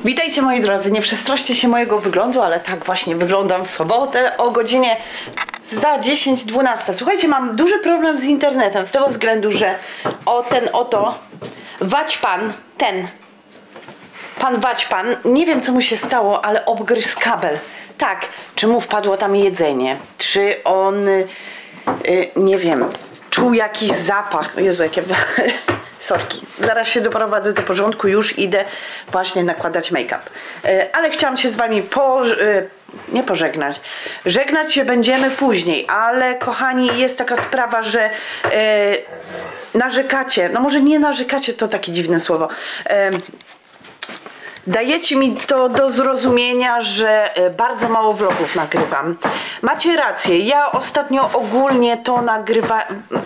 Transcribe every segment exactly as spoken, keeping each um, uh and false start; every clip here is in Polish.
Witajcie moi drodzy, nie przestraszcie się mojego wyglądu, ale tak właśnie wyglądam w sobotę o godzinie za dziesięć dwanaście. Słuchajcie, mam duży problem z internetem z tego względu, że o ten oto Waćpan, ten pan Waćpan, nie wiem co mu się stało, ale obgryzł kabel. Tak, czy mu wpadło tam jedzenie, czy on, yy, nie wiem, czuł jakiś zapach. Jezu, jakie... Sorki, zaraz się doprowadzę do porządku, już idę właśnie nakładać make-up. Ale chciałam się z wami po, nie pożegnać. Żegnać się będziemy później, ale kochani, jest taka sprawa, że narzekacie, no może nie narzekacie, to takie dziwne słowo. Dajecie mi to do zrozumienia, że bardzo mało vlogów nagrywam. Macie rację, ja ostatnio ogólnie to nagrywam...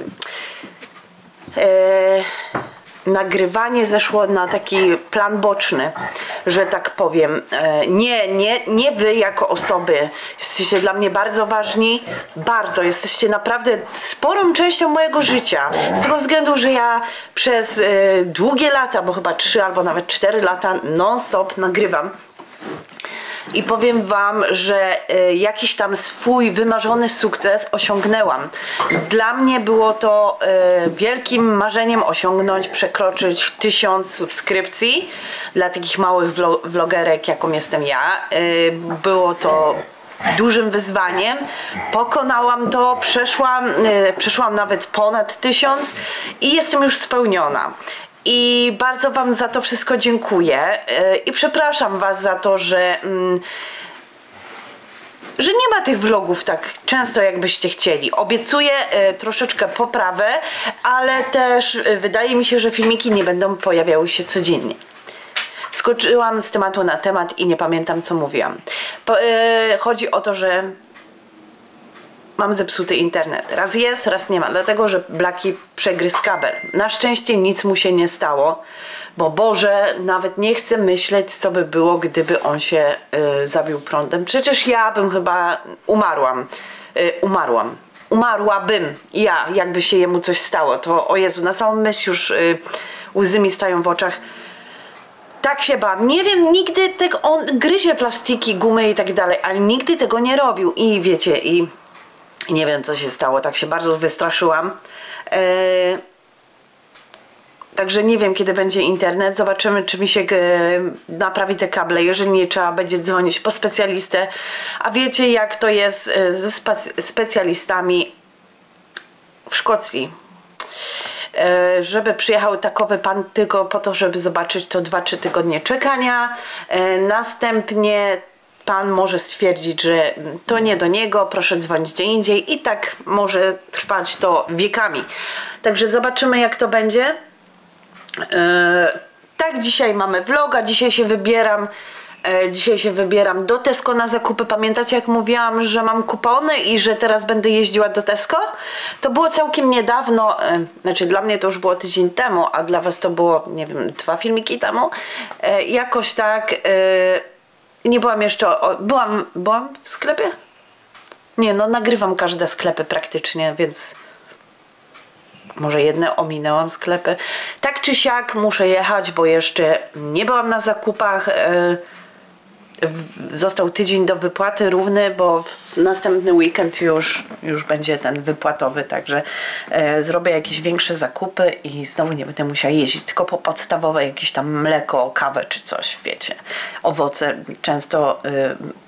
Eee, nagrywanie zeszło na taki plan boczny, że tak powiem. Eee, nie, nie, nie wy jako osoby jesteście dla mnie bardzo ważni, bardzo, jesteście naprawdę sporą częścią mojego życia, z tego względu, że ja przez e, długie lata, bo chyba trzy albo nawet cztery lata non stop nagrywam. I powiem wam, że y, jakiś tam swój wymarzony sukces osiągnęłam. Dla mnie było to y, wielkim marzeniem osiągnąć, przekroczyć tysiąc subskrypcji dla takich małych vlog vlogerek, jaką jestem ja. Y, było to dużym wyzwaniem. Pokonałam to, przeszłam, y, przeszłam nawet ponad tysiąc i jestem już spełniona. I bardzo wam za to wszystko dziękuję i przepraszam was za to, że, że nie ma tych vlogów tak często jakbyście chcieli. Obiecuję troszeczkę poprawę, ale też wydaje mi się, że filmiki nie będą pojawiały się codziennie. Skoczyłam z tematu na temat i nie pamiętam co mówiłam. Chodzi o to, że mam zepsuty internet. Raz jest, raz nie ma, dlatego że Blaki przegryzł kabel. Na szczęście nic mu się nie stało, bo Boże, nawet nie chcę myśleć, co by było, gdyby on się y, zabił prądem. Przecież ja bym chyba umarłam. Y, umarłam. Umarłabym ja, jakby się jemu coś stało. To, o Jezu, na samą myśl już y, łzy mi stają w oczach. Tak się bałam. Nie wiem, nigdy tego, on gryzie plastiki, gumy i tak dalej, ale nigdy tego nie robił. I wiecie, i nie wiem co się stało, tak się bardzo wystraszyłam. Eee, także nie wiem kiedy będzie internet, zobaczymy czy mi się e, naprawi te kable, jeżeli nie trzeba będzie dzwonić po specjalistę. A wiecie jak to jest e, ze spe specjalistami w Szkocji. E, żeby przyjechał takowy pan tylko po to, żeby zobaczyć, to dwa trzy tygodnie czekania. E, następnie pan może stwierdzić, że to nie do niego, proszę dzwonić gdzie indziej i tak może trwać to wiekami. Także zobaczymy jak to będzie. Yy, tak, dzisiaj mamy vloga, dzisiaj się wybieram yy, dzisiaj się wybieram do Tesco na zakupy. Pamiętacie jak mówiłam, że mam kupony i że teraz będę jeździła do Tesco? To było całkiem niedawno, yy, znaczy dla mnie to już było tydzień temu, a dla was to było, nie wiem, dwa filmiki temu. Yy, jakoś tak... Yy, Nie byłam jeszcze, o, byłam, byłam w sklepie? Nie, no nagrywam każde sklepy praktycznie, więc może jedne ominęłam sklepy. Tak czy siak muszę jechać, bo jeszcze nie byłam na zakupach. Został tydzień do wypłaty równy, bo w następny weekend już, już będzie ten wypłatowy, także e, zrobię jakieś większe zakupy i znowu nie będę musiała jeździć, tylko po podstawowe jakieś tam mleko, kawę czy coś, wiecie. Owoce często y,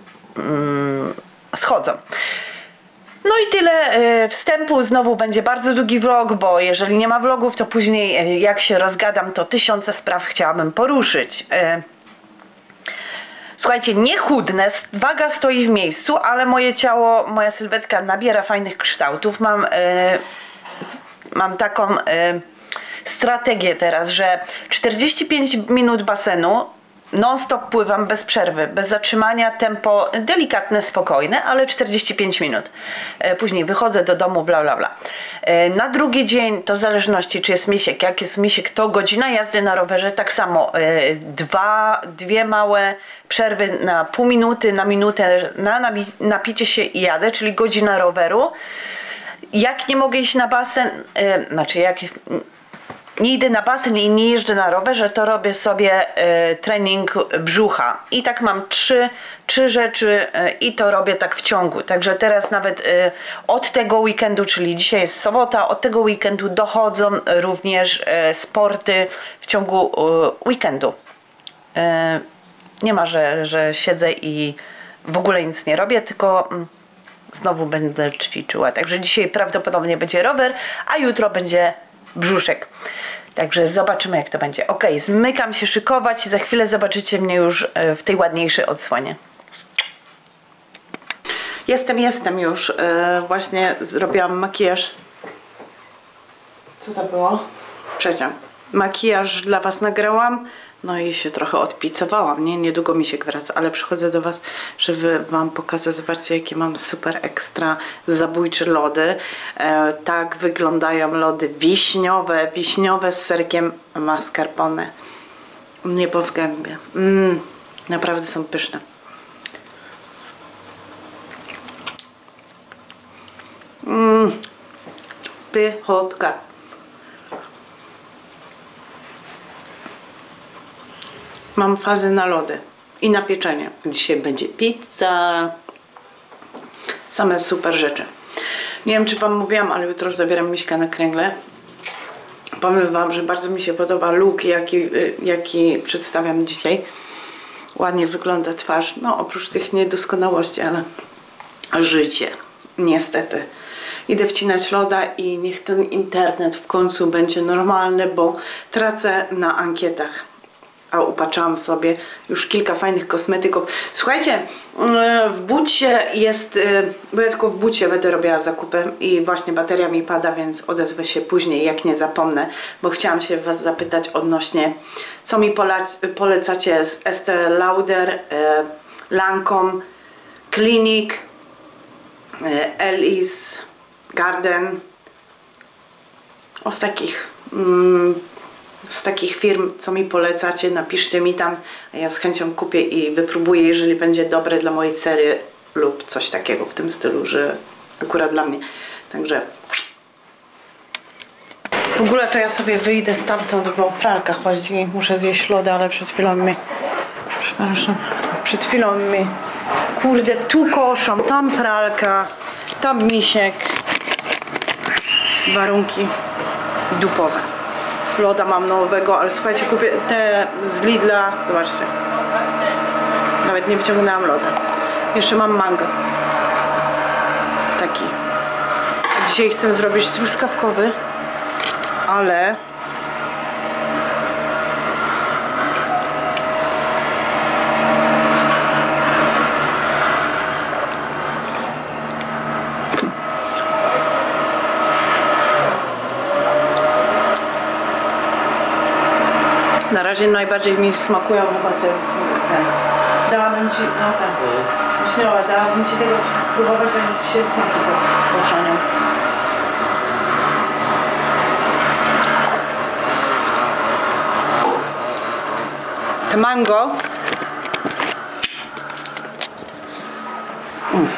y, schodzą. No i tyle y, wstępu, znowu będzie bardzo długi vlog, bo jeżeli nie ma vlogów, to później y, jak się rozgadam, to tysiące spraw chciałabym poruszyć. Y, Słuchajcie, nie chudnę, waga stoi w miejscu, ale moje ciało, moja sylwetka nabiera fajnych kształtów. Mam, yy, mam taką yy, strategię teraz, że czterdzieści pięć minut basenu, non stop pływam bez przerwy, bez zatrzymania, tempo delikatne, spokojne, ale czterdzieści pięć minut. Yy, później wychodzę do domu, bla bla bla. Yy, na drugi dzień, to w zależności czy jest misiek, jak jest misiek, to godzina jazdy na rowerze, tak samo yy, dwa, dwie małe przerwy na pół minuty, na minutę, na napicie się i jadę, czyli godzina roweru. Jak nie mogę iść na basen, yy, znaczy jak nie idę na basen i nie jeżdżę na rowerze, to robię sobie y, trening brzucha. I tak mam trzy, trzy rzeczy y, i to robię tak w ciągu. Także teraz nawet y, od tego weekendu, czyli dzisiaj jest sobota, od tego weekendu dochodzą również y, sporty w ciągu y, weekendu. Y, nie ma, że, że siedzę i w ogóle nic nie robię, tylko y, znowu będę ćwiczyła. Także dzisiaj prawdopodobnie będzie rower, a jutro będzie brzuszek. Także zobaczymy, jak to będzie. Ok, zmykam się szykować i za chwilę zobaczycie mnie już w tej ładniejszej odsłonie. Jestem, jestem już. Właśnie zrobiłam makijaż. Co to było? Przeciąg. Makijaż dla Was nagrałam. No i się trochę odpicowałam, nie? Niedługo mi się wraca, ale przychodzę do Was, żeby Wam pokazać. Zobaczcie, jakie mam super ekstra zabójcze lody. E, tak wyglądają lody wiśniowe, wiśniowe z serkiem mascarpone. Niebo w gębie. Mm, naprawdę są pyszne. Mm, pychotka. Mam fazę na lody i na pieczenie. Dzisiaj będzie pizza. Same super rzeczy. Nie wiem, czy Wam mówiłam, ale jutro zabieram Miśka na kręgle. Powiem Wam, że bardzo mi się podoba look, jaki, jaki przedstawiam dzisiaj. Ładnie wygląda twarz. No, oprócz tych niedoskonałości, ale życie. Niestety. Idę wcinać loda i niech ten internet w końcu będzie normalny, bo tracę na ankietach. A upatrzałam sobie już kilka fajnych kosmetyków. Słuchajcie, w bucie jest, bo ja tylko w bucie będę robiła zakupy i właśnie bateria mi pada, więc odezwę się później, jak nie zapomnę, bo chciałam się Was zapytać odnośnie, co mi polecacie z Estée Lauder, Lancome, Clinique, Elise Garden, o z takich mm, z takich firm, co mi polecacie, napiszcie mi tam, a ja z chęcią kupię i wypróbuję, jeżeli będzie dobre dla mojej cery lub coś takiego w tym stylu, że akurat dla mnie. Także w ogóle to ja sobie wyjdę stamtąd, bo pralka chodzi, muszę zjeść loda, ale przed chwilą mi przepraszam, przed chwilą mi kurde, tu koszą, tam pralka, tam misiek, warunki dupowe. Loda mam nowego, ale słuchajcie, kupię te z Lidla, zobaczcie, nawet nie wyciągnęłam loda. Jeszcze mam mango, taki. A dzisiaj chcę zrobić truskawkowy, ale na razie najbardziej mi smakują chyba te, te. Dałabym Ci, no tak, myślała, dałabym Ci tego spróbować, a Ci się smaki poszanią. Te mango. Mm.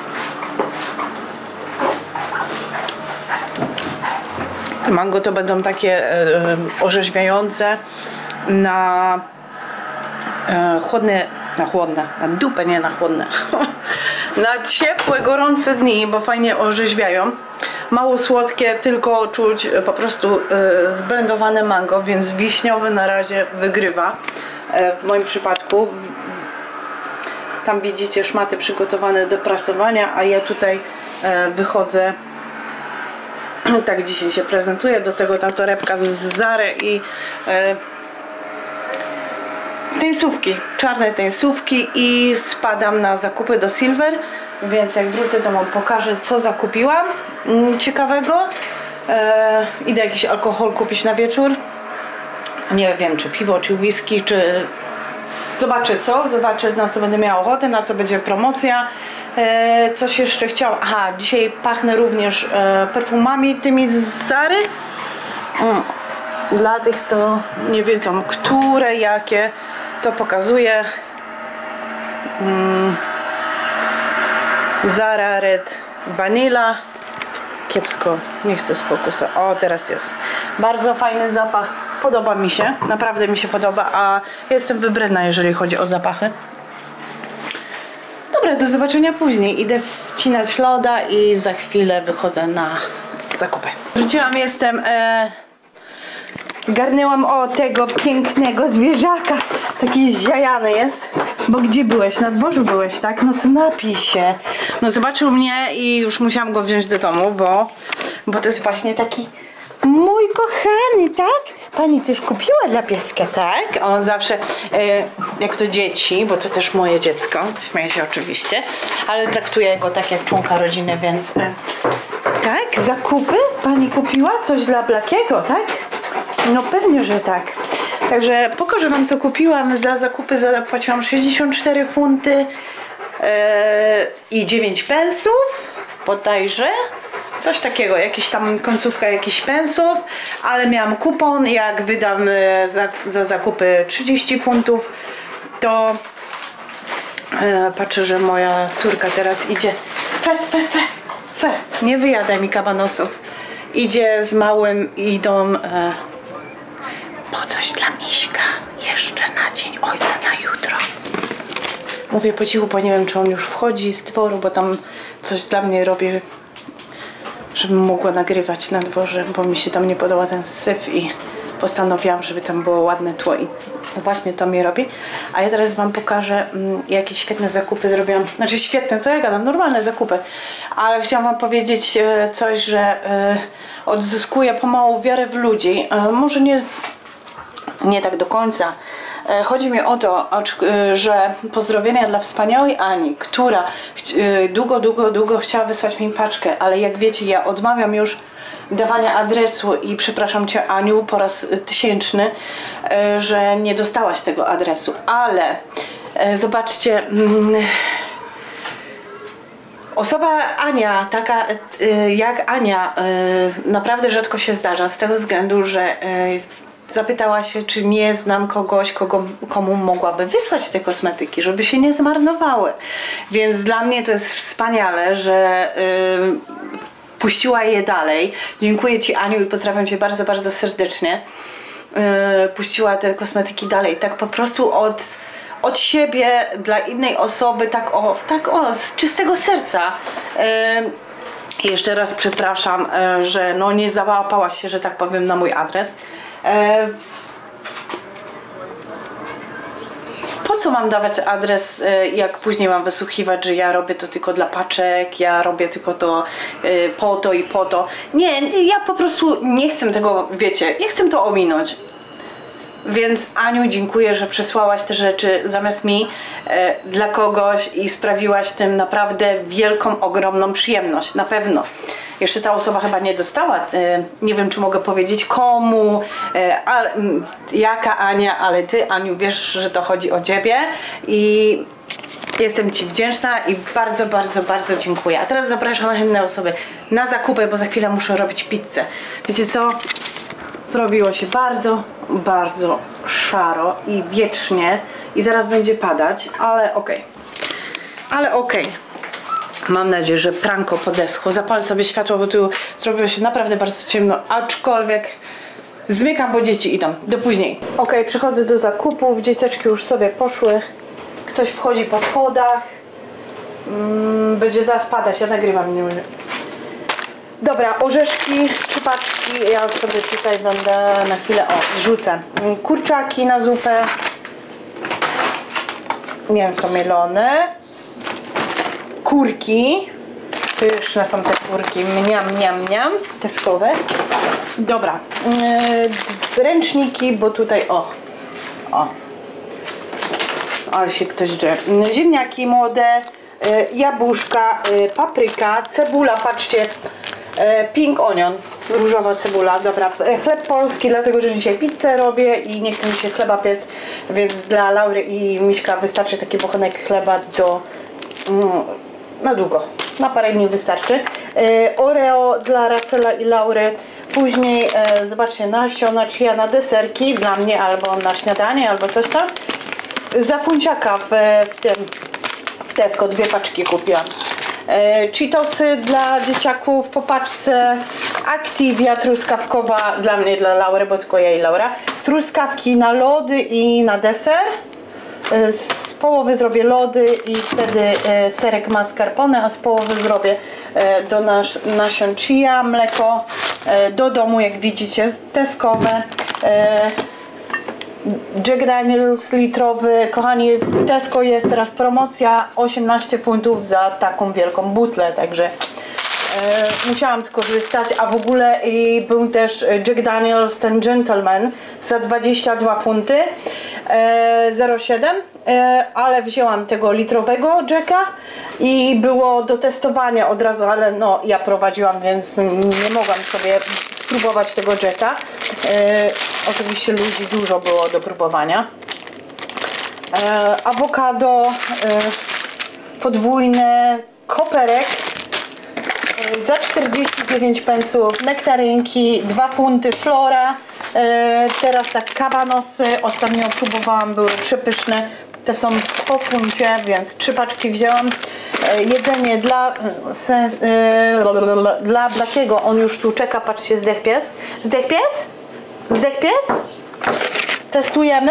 Te mango to będą takie e, orzeźwiające na e, chłodne, na chłodne, na dupę, nie na chłodne, na ciepłe, gorące dni, bo fajnie orzeźwiają. Mało słodkie, tylko czuć po prostu e, zblendowane mango, więc wiśniowy na razie wygrywa e, w moim przypadku. Tam widzicie szmaty przygotowane do prasowania, a ja tutaj e, wychodzę. Tak dzisiaj się prezentuje, do tego ta torebka z Zary i e, tenisówki, czarne tenisówki i spadam na zakupy do Silver, więc jak wrócę, to Wam pokażę, co zakupiłam ciekawego. E, idę jakiś alkohol kupić na wieczór, nie wiem, czy piwo, czy whisky, czy zobaczę co, zobaczę, na co będę miała ochotę, na co będzie promocja. E, coś jeszcze chciałam, aha, dzisiaj pachnę również e, perfumami tymi z Zary. Mm. Dla tych, co nie wiedzą, które, jakie, to pokazuję. mm. Zara Red Vanilla, kiepsko, nie chcę z fokusa. O, teraz jest. Bardzo fajny zapach, podoba mi się, naprawdę mi się podoba, a jestem wybredna, jeżeli chodzi o zapachy. Dobra, do zobaczenia później. Idę wcinać loda i za chwilę wychodzę na zakupy. Wróciłam, jestem... E... Zgarnęłam o tego pięknego zwierzaka. Taki zjajany jest. Bo gdzie byłeś? Na dworzu byłeś, tak? No to napij się. No zobaczył mnie i już musiałam go wziąć do domu, bo, bo to jest właśnie taki mój kochany, tak? Pani coś kupiła dla pieska, tak? On zawsze, e, jak to dzieci, bo to też moje dziecko, śmieję się oczywiście, ale traktuję go tak jak członka rodziny, więc e, tak? Zakupy? Pani kupiła coś dla Blakiego, tak? No pewnie, że tak. Także pokażę wam, co kupiłam. Za zakupy zapłaciłam sześćdziesiąt cztery funty yy, i dziewięć pensów bodajże. Coś takiego, jakieś tam końcówka jakichś pensów, ale miałam kupon. Jak wydam za, za zakupy trzydzieści funtów, to yy, patrzę, że moja córka teraz idzie. Fe, fe, fe, fe. Nie wyjadaj mi kabanosów. Idzie z małym, idą... Yy, po coś dla Miśka jeszcze na dzień ojca, na jutro. Mówię po cichu, bo nie wiem, czy on już wchodzi z dworu, bo tam coś dla mnie robi, żebym mogła nagrywać na dworze, bo mi się tam nie podoba ten syf i postanowiłam, żeby tam było ładne tło i właśnie to mi robi. A ja teraz wam pokażę, jakie świetne zakupy zrobiłam. Znaczy świetne, co ja gadam, normalne zakupy. Ale chciałam wam powiedzieć coś, że odzyskuję pomału wiarę w ludzi. Może nie... Nie tak do końca. Chodzi mi o to, że pozdrowienia dla wspaniałej Ani, która długo, długo, długo chciała wysłać mi paczkę, ale jak wiecie, ja odmawiam już dawania adresu i przepraszam cię, Aniu, po raz tysięczny, że nie dostałaś tego adresu, ale zobaczcie, osoba Ania, taka jak Ania, naprawdę rzadko się zdarza, z tego względu, że zapytała się, czy nie znam kogoś, kogo, komu mogłaby wysłać te kosmetyki, żeby się nie zmarnowały. Więc dla mnie to jest wspaniale, że yy, puściła je dalej. Dziękuję ci, Aniu, i pozdrawiam cię bardzo, bardzo serdecznie. Yy, puściła te kosmetyki dalej, tak po prostu od, od siebie, dla innej osoby, tak o, tak o, z czystego serca. Yy, jeszcze raz przepraszam, yy, że no nie załapałaś się, że tak powiem, na mój adres. Po co mam dawać adres, jak później mam wysłuchiwać, że ja robię to tylko dla paczek, ja robię tylko to po to i po to. Nie, ja po prostu nie chcę tego, wiecie, ja chcę to ominąć. Więc Aniu, dziękuję, że przesłałaś te rzeczy zamiast mi e, dla kogoś i sprawiłaś tym naprawdę wielką, ogromną przyjemność, na pewno. Jeszcze ta osoba chyba nie dostała, e, nie wiem, czy mogę powiedzieć komu, e, a, m, jaka Ania, ale ty, Aniu, wiesz, że to chodzi o ciebie i jestem ci wdzięczna i bardzo, bardzo, bardzo dziękuję. A teraz zapraszam inne osoby na zakupy, bo za chwilę muszę robić pizzę. Wiecie co? Zrobiło się bardzo, bardzo szaro i wiecznie i zaraz będzie padać, ale okej. Okay. Ale okej. Okay. Mam nadzieję, że pranko podeschło. Zapalę sobie światło, bo tu zrobiło się naprawdę bardzo ciemno, aczkolwiek zmykam, bo dzieci idą. Do później. Ok, przechodzę do zakupów. Dzieciaczki już sobie poszły. Ktoś wchodzi po schodach. Mm, będzie zaraz padać. Ja nagrywam. Nie mówię. Dobra, orzeszki, trzy paczki. Ja sobie tutaj będę na chwilę, o, zrzucę. Kurczaki na zupę. Mięso mielone. Kurki. Pyszne są te kurki. Mniam, mniam, mniam. Teskowe. Dobra. Yy, ręczniki, bo tutaj, o. O. Ale się ktoś drze. Ziemniaki młode. Yy, jabłuszka. Yy, papryka. Cebula, patrzcie. Pink onion, różowa cebula. Dobra, chleb polski, dlatego że dzisiaj pizzę robię i nie chcę mi się chleba piec, więc dla Laury i Miśka wystarczy taki bochenek chleba do mm, na długo, na parę dni wystarczy. e, Oreo dla Russella i Laury. Później e, zobaczcie, nasiona chia na deserki dla mnie, albo na śniadanie, albo coś tam. Za funciaka w, w tym w Tesco dwie paczki kupiłam. E, Cheetosy dla dzieciaków po paczce. Activia truskawkowa dla mnie, dla Laury, bo tylko ja i Laura. Truskawki na lody i na deser. E, z połowy zrobię lody i wtedy e, serek mascarpone, a z połowy zrobię e, do nas, nasion chia, mleko e, do domu, jak widzicie, teskowe. E, Jack Daniels litrowy, kochani, w Tesco jest teraz promocja osiemnaście funtów za taką wielką butlę, także e, musiałam skorzystać, a w ogóle i był też Jack Daniels ten Gentleman za dwadzieścia dwa funty, e, zero siedem, e, ale wzięłam tego litrowego Jacka i było do testowania od razu, ale no ja prowadziłam, więc nie mogłam sobie spróbować tego Jacka. E, oczywiście ludzi dużo było do próbowania. E, awokado e, podwójne, koperek e, za czterdzieści dziewięć pensów, nektarynki, dwa funty, flora. E, teraz tak kabanosy, ostatnio próbowałam, były przepyszne. Te są po funcie, więc trzy paczki wzięłam. E, jedzenie dla sens, e, dla Blackiego, on już tu czeka, patrzcie, zdech pies. Zdech pies? Zdech pies? Testujemy?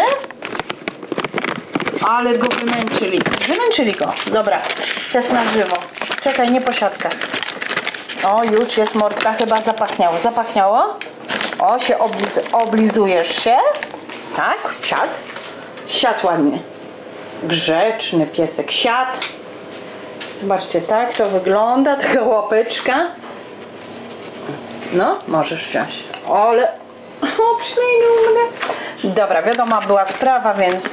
Ale go wymęczyli. Wymęczyli go. Dobra, test na żywo. Czekaj, nie po siatkach. O, już jest mordka, chyba zapachniało. Zapachniało? O, się obliz oblizujesz się. Tak, siad. Siad ładnie. Grzeczny piesek, siad. Zobaczcie, tak to wygląda, taka łapeczka. No, możesz wziąć. Ale... O, przylejnął mnie. Dobra, wiadoma była sprawa, więc...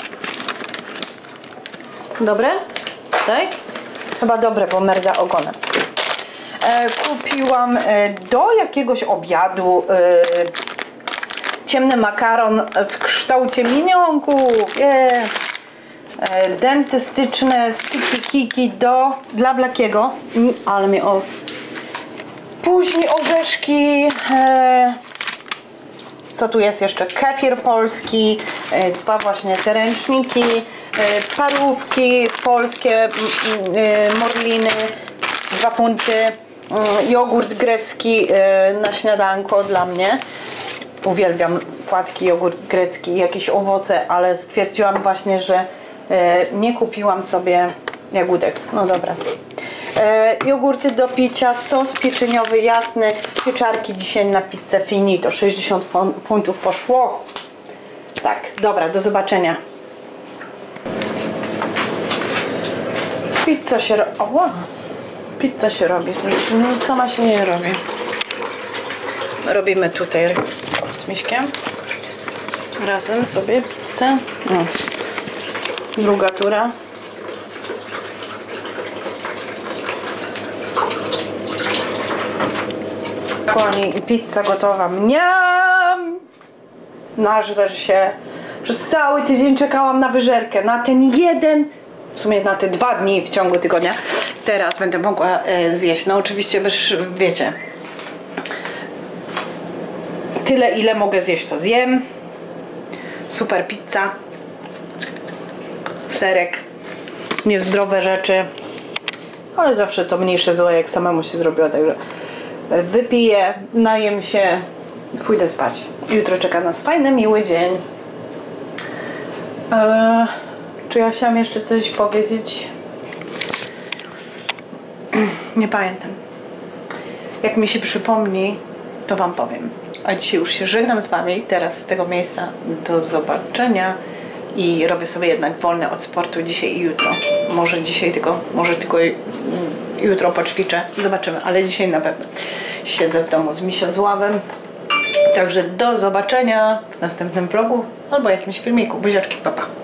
Dobre? Tak? Chyba dobre, bo merda ogonem. E, kupiłam e, do jakiegoś obiadu e, ciemny makaron w kształcie minionków. Yeah. E, dentystyczne sticky kiki do, dla Blackiego. Mm, ale mnie o... Później orzeszki. E, Co tu jest jeszcze? Kefir polski, dwa właśnie te ręczniki, parówki polskie, morliny, dwa funty, jogurt grecki na śniadanko dla mnie. Uwielbiam płatki, jogurt grecki, jakieś owoce, ale stwierdziłam właśnie, że nie kupiłam sobie jagódek. No dobra. E, jogurty do picia, sos pieczeniowy jasny, pieczarki dzisiaj na pizzę finito, sześćdziesiąt funtów poszło. Tak, dobra, do zobaczenia. Pizza się robi. O, wow. Pizza się robi, no, sama się nie robi. Robimy tutaj z Miśkiem razem sobie pizzę. O. Druga tura. Kochani, pizza gotowa. Mniam! Nażrę się. Przez cały tydzień czekałam na wyżerkę. Na ten jeden, w sumie na te dwa dni w ciągu tygodnia. Teraz będę mogła e, zjeść. No oczywiście, bez, wiecie, tyle ile mogę zjeść, to zjem. Super pizza. Serek. Niezdrowe rzeczy. Ale zawsze to mniejsze zło, jak samemu się zrobiło, także wypiję, najem się, pójdę spać. Jutro czeka nas fajny, miły dzień. Eee, czy ja chciałam jeszcze coś powiedzieć? Nie pamiętam. Jak mi się przypomni, to wam powiem. A dzisiaj już się żegnam z wami. Teraz z tego miejsca do zobaczenia. I robię sobie jednak wolne od sportu dzisiaj i jutro. Może dzisiaj tylko, może tylko jutro poćwiczę. Zobaczymy, ale dzisiaj na pewno. Siedzę w domu z Misiozławem. Także do zobaczenia w następnym vlogu albo jakimś filmiku. Buziaczki, pa pa.